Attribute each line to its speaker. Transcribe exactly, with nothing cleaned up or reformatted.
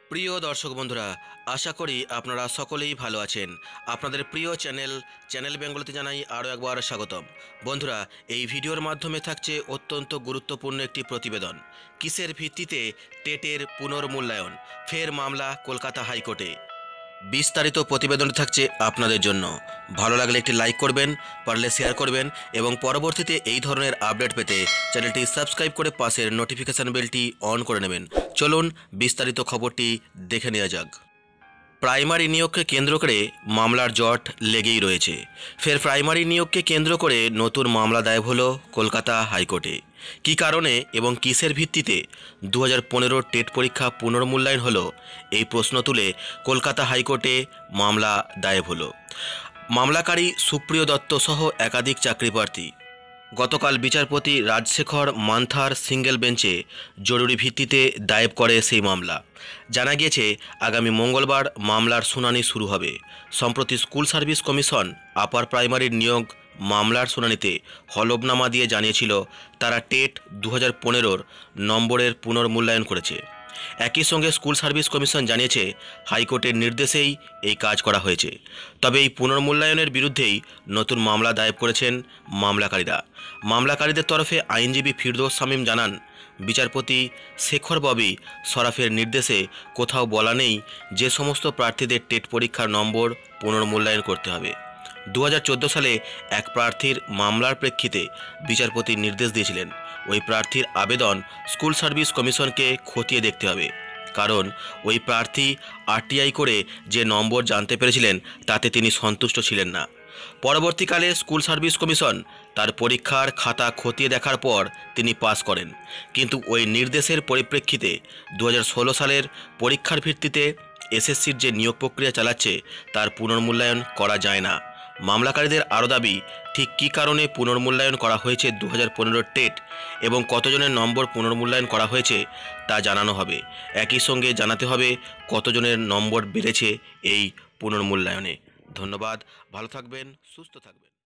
Speaker 1: প্রিয় দর্শক বন্ধুরা, আশা করি আপনারা সকলেই ভালো আছেন। আপনাদের প্রিয় চ্যানেল চ্যানেল বেঙ্গলিতে জানাই আরও একবার স্বাগতম। বন্ধুরা, এই ভিডিওর মাধ্যমে থাকছে অত্যন্ত গুরুত্বপূর্ণ একটি প্রতিবেদন। কিসের ভিত্তিতে টেটের পুনর্মূল্যায়ন, ফের মামলা কলকাতা হাইকোর্টে। বিস্তারিত প্রতিবেদন থাকছে আপনাদের জন্য। ভালো লাগলে একটি লাইক করবেন, পারলে শেয়ার করবেন এবং পরবর্তীতে এই ধরনের আপডেট পেতে চ্যানেলটি সাবস্ক্রাইব করে পাশের নোটিফিকেশান বেলটি অন করে নেবেন। চলুন বিস্তারিত খবরটি দেখে নেওয়া যাক। প্রাইমারি নিয়োগকে কেন্দ্র করে মামলার জট লেগেই রয়েছে। ফের প্রাইমারি নিয়োগকে কেন্দ্র করে নতুন মামলা দায়ের হলো কলকাতা হাইকোর্টে। কী কারণে এবং কিসের ভিত্তিতে দু হাজার পনেরোর টেট পরীক্ষা পুনর্মূল্যায়ন হলো, এই প্রশ্ন তুলে কলকাতা হাইকোর্টে মামলা দায়ের হলো। মামলাকারী সুপ্রিয় দত্ত সহ একাধিক চাকরিপ্রার্থী গতকাল বিচারপতি রাজশেখর মান্থার সিঙ্গেল বেঞ্চে জরুরি ভিত্তিতে দায়ের করে সেই মামলা। জানা গিয়েছে আগামী মঙ্গলবার মামলার শুনানি শুরু হবে। সম্প্রতি স্কুল সার্ভিস কমিশন আপার প্রাইমারির নিয়োগ মামলার শুনানিতে হলফনামা দিয়ে জানিয়েছিল তারা টেট দু হাজার পনেরোর নম্বরের পুনর্মূল্যায়ন করেছে। একই সঙ্গে স্কুল সার্ভিস কমিশন জানিয়েছে হাইকোর্টের নির্দেশেই এই কাজ করা হয়েছে। তবে এই পুনর্মূল্যায়নের বিরুদ্ধেই নতুন মামলা দায়ের করেছেন মামলাকারীরা। মামলাকারীদের তরফে আইনজীবী ফিরদৌস শামীম জানান, বিচারপতি শেখর ববি সরাফের নির্দেশে কোথাও বলা নেই যে সমস্ত প্রার্থীদের টেট পরীক্ষার নম্বর পুনর্মূল্যায়ন করতে হবে। দু হাজার চোদ্দো সালে এক প্রার্থীর মামলার প্রেক্ষিতে বিচারপতি নির্দেশ দিয়েছিলেন ওই প্রার্থীর আবেদন স্কুল সার্ভিস কমিশনকে খতিয়ে দেখতে হবে, কারণ ওই প্রার্থী আরটিআই করে যে নম্বর জানতে পেরেছিলেন তাতে তিনি সন্তুষ্ট ছিলেন না। পরবর্তীকালে স্কুল সার্ভিস কমিশন তার পরীক্ষার খাতা খতিয়ে দেখার পর তিনি পাস করেন, কিন্তু ওই নির্দেশের পরিপ্রেক্ষিতে দু হাজার ষোলো সালের পরীক্ষার ভিত্তিতে এসএসসির যে নিয়োগ প্রক্রিয়া চালাচ্ছে তার পুনর্মূল্যায়ন করা যায় না। মামলাকারীদের আরও দাবি, ঠিক কী কারণে পুনর্মূল্যায়ন করা হয়েছে দু হাজার পনেরোর টেট এবং কতজনের নম্বর পুনর্মূল্যায়ন করা হয়েছে তা জানানো হবে। একই সঙ্গে জানাতে হবে কতজনের নম্বর বেড়েছে এই পুনর্মূল্যায়নে। ধন্যবাদ, ভালো থাকবেন, সুস্থ থাকবেন।